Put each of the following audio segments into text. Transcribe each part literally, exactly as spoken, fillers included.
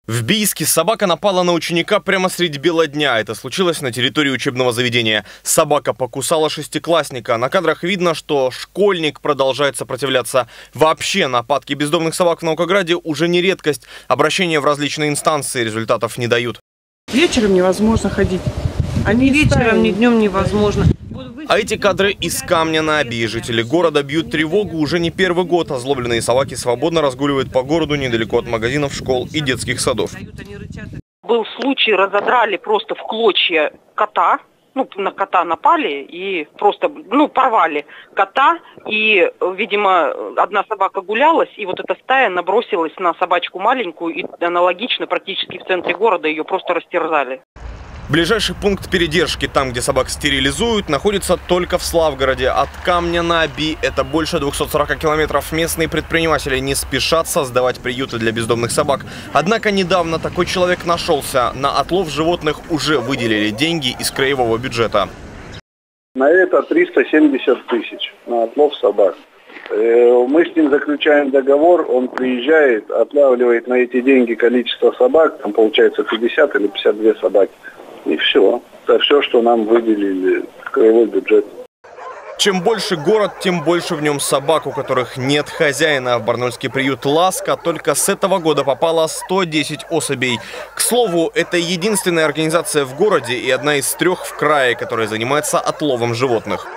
В Бийске собака напала на ученика прямо средь бела дня. Это случилось на территории учебного заведения. Собака покусала шестиклассника. На кадрах видно, что школьник продолжает сопротивляться. Вообще, нападки бездомных собак в Наукограде уже не редкость. Обращения в различные инстанции результатов не дают. Вечером невозможно ходить. Они вечером, ни днем невозможно. А эти кадры из Камня на Оби. Жители города бьют тревогу уже не первый год. Озлобленные собаки свободно разгуливают по городу недалеко от магазинов, школ и детских садов. Был случай, разодрали просто в клочья кота. Ну, на кота напали и просто, ну, порвали кота. И, видимо, одна собака гулялась, и вот эта стая набросилась на собачку маленькую. И аналогично практически в центре города ее просто растерзали. Ближайший пункт передержки, там, где собак стерилизуют, находится только в Славгороде. От Камня на Оби это больше двухсот сорока километров. Местные предприниматели не спешат создавать приюты для бездомных собак. Однако недавно такой человек нашелся. На отлов животных уже выделили деньги из краевого бюджета. На это триста семьдесят тысяч на отлов собак. Мы с ним заключаем договор, он приезжает, отлавливает на эти деньги количество собак, там получается пятьдесят или пятьдесят две собаки. И все. Это все, что нам выделили в краевой бюджет. Чем больше город, тем больше в нем собак, у которых нет хозяина. В барнольский приют «Ласка» только с этого года попало сто десять особей. К слову, это единственная организация в городе и одна из трех в крае, которая занимается отловом животных.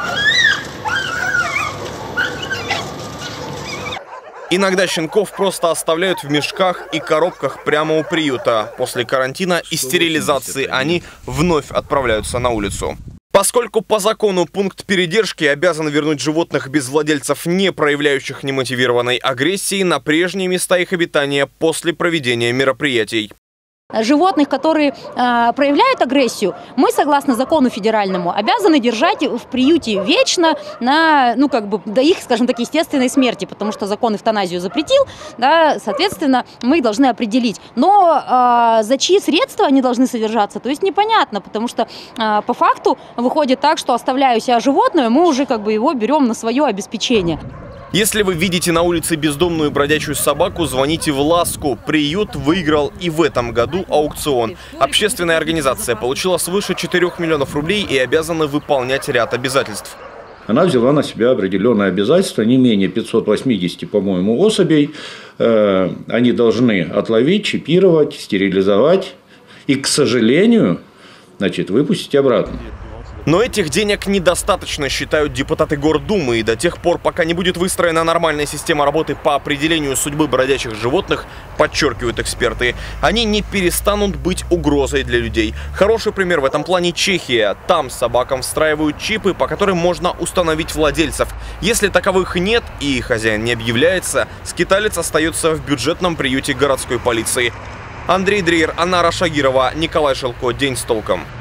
Иногда щенков просто оставляют в мешках и коробках прямо у приюта. После карантина и стерилизации они вновь отправляются на улицу. Поскольку по закону пункт передержки обязан вернуть животных без владельцев, не проявляющих немотивированной агрессии, на прежние места их обитания после проведения мероприятий. Животных, которые э, проявляют агрессию, мы, согласно закону федеральному, обязаны держать в приюте вечно на, ну, как бы, до их, скажем так, естественной смерти, потому что закон эвтаназию запретил, да, соответственно, мы их должны определить. Но э, за чьи средства они должны содержаться, то есть непонятно, потому что э, по факту выходит так, что оставляя у себя животное, мы уже как бы его берем на свое обеспечение. Если вы видите на улице бездомную бродячую собаку, звоните в «Ласку». Приют выиграл и в этом году аукцион. Общественная организация получила свыше четырёх миллионов рублей и обязана выполнять ряд обязательств. Она взяла на себя определенные обязательства, не менее пятисот восьмидесяти, по-моему, особей. Они должны отловить, чипировать, стерилизовать и, к сожалению, значит, выпустить обратно. Но этих денег недостаточно, считают депутаты Гордумы, и до тех пор, пока не будет выстроена нормальная система работы по определению судьбы бродячих животных, подчеркивают эксперты, они не перестанут быть угрозой для людей. Хороший пример в этом плане Чехия. Там собакам встраивают чипы, по которым можно установить владельцев. Если таковых нет и хозяин не объявляется, скиталец остается в бюджетном приюте городской полиции. Андрей Дрейер, Анна Рашагирова, Николай Шелко. День с толком.